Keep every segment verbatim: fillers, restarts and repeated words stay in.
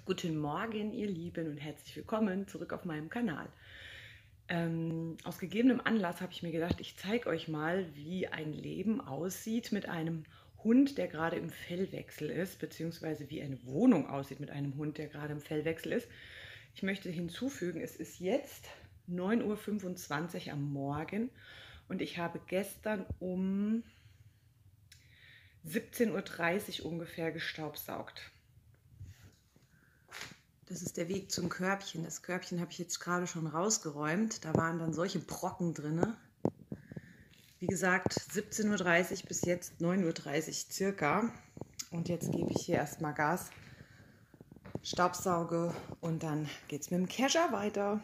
Guten Morgen, ihr Lieben, und herzlich willkommen zurück auf meinem Kanal. Ähm, aus gegebenem Anlass habe ich mir gedacht, ich zeige euch mal, wie ein Leben aussieht mit einem Hund, der gerade im Fellwechsel ist, beziehungsweise wie eine Wohnung aussieht mit einem Hund, der gerade im Fellwechsel ist. Ich möchte hinzufügen, es ist jetzt neun Uhr fünfundzwanzig am Morgen und ich habe gestern um siebzehn Uhr dreißig ungefähr gestaubsaugt. Das ist der Weg zum Körbchen. Das Körbchen habe ich jetzt gerade schon rausgeräumt. Da waren dann solche Brocken drin. Wie gesagt, siebzehn Uhr dreißig bis jetzt neun Uhr dreißig circa. Und jetzt gebe ich hier erstmal Gas, staubsauge und dann geht es mit dem Kescher weiter.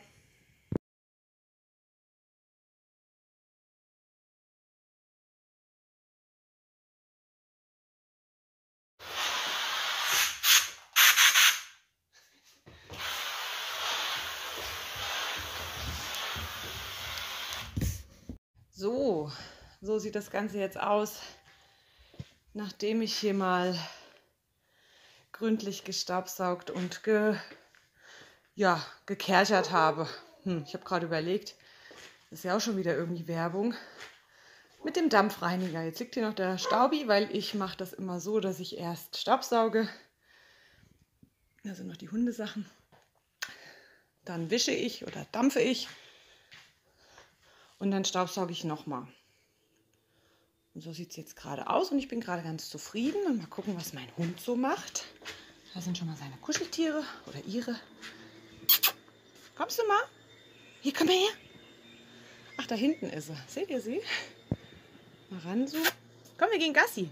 So, so sieht das Ganze jetzt aus, nachdem ich hier mal gründlich gestaubsaugt und ge, ja, gekerchert habe. Hm, ich habe gerade überlegt, das ist ja auch schon wieder irgendwie Werbung, mit dem Dampfreiniger. Jetzt liegt hier noch der Staubi, weil ich mache das immer so, dass ich erst staubsauge. Da sind noch die Hundesachen. Dann wische ich oder dampfe ich. Und dann staubsauge ich nochmal. Und so sieht es jetzt gerade aus und ich bin gerade ganz zufrieden. Und mal gucken, was mein Hund so macht. Da sind schon mal seine Kuscheltiere oder ihre. Kommst du mal? Hier, komm mal her. Ach, da hinten ist sie. Seht ihr sie? Mal ranzoomen. Komm, wir gehen Gassi.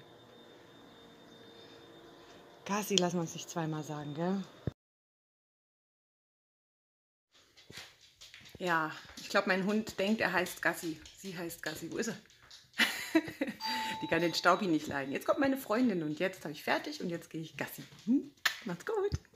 Gassi lassen wir uns nicht zweimal sagen, gell? Ja, ich glaube, mein Hund denkt, er heißt Gassi. Sie heißt Gassi. Wo ist er? Die kann den Staubi nicht leiden. Jetzt kommt meine Freundin und jetzt habe ich fertig und jetzt gehe ich Gassi. Hm? Macht's gut.